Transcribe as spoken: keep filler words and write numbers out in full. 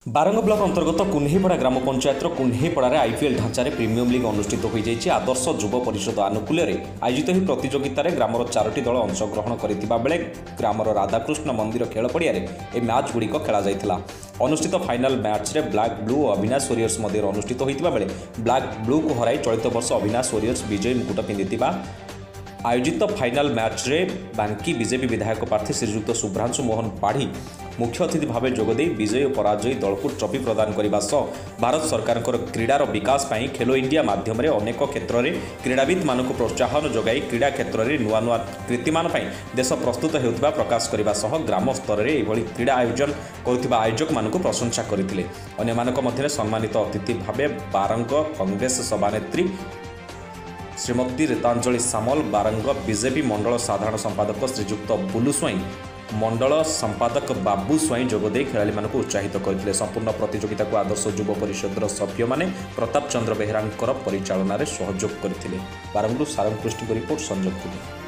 Barang block अंतर्गत कुन्हीपड़ा ग्राम पंचायतर कुन्हीपड़ार आईपीएल ढांचार प्रीमियम लीग अनुष्ठित हो जाइए। आदर्श युव परिषद आनुकूल्य आयोजित हो प्रतियोगितार ग्रामर चारोटी दल अंशग्रहण करथिबा बेले ग्रामर राधाकृष्ण मंदिर खेल पड़िया ए मैच गुड़िक खेल जाइथिला। अनुष्ठित फाइनाल मैच रे ब्लैक ब्लू और अविनाश वॉरियर्स मध्य अनुष्ठित होइतिबा बेले ब्लैक ब्लू को हराई चलित वर्ष अविनाश वॉरियर्स विजयी मुकुट पिंधिथिबा। आयोजित फाइनाल मैच रे बांकी बीजेपी विधायक प्रार्थी श्रीयुक्त शुभ्रांशु मोहन पाढ़ी मुख्य अतिथि भाव जोगदे विजय और पराजयी दल को ट्रॉफी प्रदान करने सह भारत सरकार क्रीडार विकास पर खेलो इंडिया माध्यम अनेक क्षेत्र में क्रीड़ाविद मानक प्रोत्साहन जोगाई क्रीड़ा क्षेत्र में नुआ नुआ कीर्तिमान देश प्रस्तुत होता प्रकाश करने सह ग्राम स्तर में यह क्रीड़ा आयोजन करुवा आयोजक मानक प्रशंसा करते। अन्य सम्मानित अतिथि भाव बारंग कांग्रेस सभानेत्री श्रीमती रीतांजलि सामल, बारंग बीजेपी मंडल साधारण संपादक श्रीयुक्त बुलू स्वाई, मंडल संपादक बाबू स्वाई जोगदे खेलाड़ी मानक उत्साहित करते। संपूर्ण प्रतियोगिता को आदर्श युव परिषद सभ्य माने प्रताप चंद्र बेहेरा परिचालन में सहयोग करते। बारंगलू सारंग पृष्टि रिपोर्ट संजय।